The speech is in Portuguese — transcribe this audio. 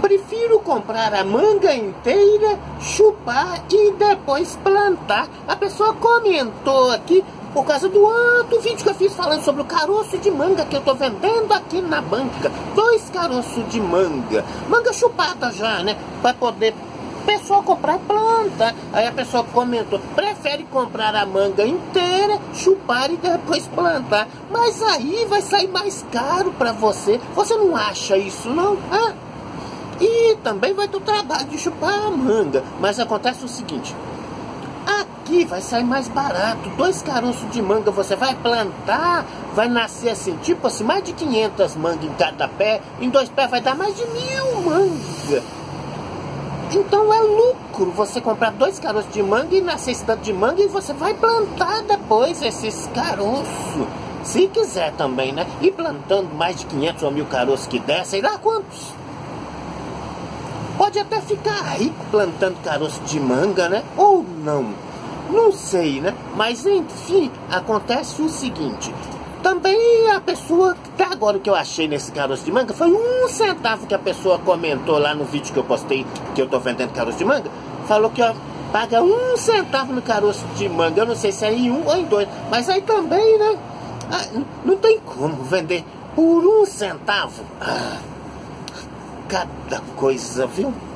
Prefiro comprar a manga inteira, chupar e depois plantar. A pessoa comentou aqui por causa do outro vídeo que eu fiz falando sobre o caroço de manga que eu tô vendendo aqui na banca. 2 caroços de manga. Manga chupada já, né? Pra poder pessoa comprar planta. Aí a pessoa comentou, prefere comprar a manga inteira, chupar e depois plantar. Mas aí vai sair mais caro pra você. Você não acha isso não? Ah? E também vai ter o trabalho de chupar a manga. Mas acontece o seguinte, aqui vai sair mais barato. 2 caroços de manga você vai plantar, vai nascer assim, tipo assim, mais de 500 mangas em cada pé. Em 2 pés vai dar mais de 1000 mangas. Então é lucro você comprar 2 caroços de manga e nascer esse tanto de manga e você vai plantar depois esses caroços. Se quiser também, né? E plantando mais de 500 ou 1000 caroços que der, sei lá quantos. Pode até ficar rico plantando caroço de manga, né? Ou não. Não sei, né? Mas enfim, acontece o seguinte. Também a pessoa, até agora o que eu achei nesse caroço de manga foi 1 centavo que a pessoa comentou lá no vídeo que eu postei, que eu tô vendendo caroço de manga. Falou que ó, paga 1 centavo no caroço de manga. Eu não sei se é em 1 ou em 2. Mas aí também, né? Não tem como vender por 1 centavo. Cada coisa, viu?